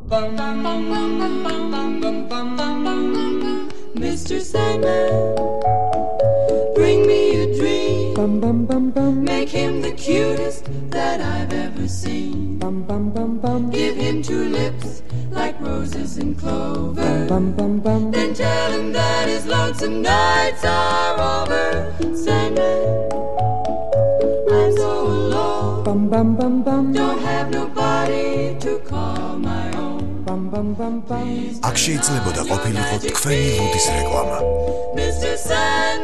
Mr. Sandman, bring me a dream. Make him the cutest that I've ever seen. Give him two lips like roses and clover. Then tell him that his lonesome nights are over. Sandman, I'm so alone. Don't have nobody to call my own. აქ შეიძლებოდა ყოფილიყო თქვენი ლუდის რეკლამა. Mr. Sandman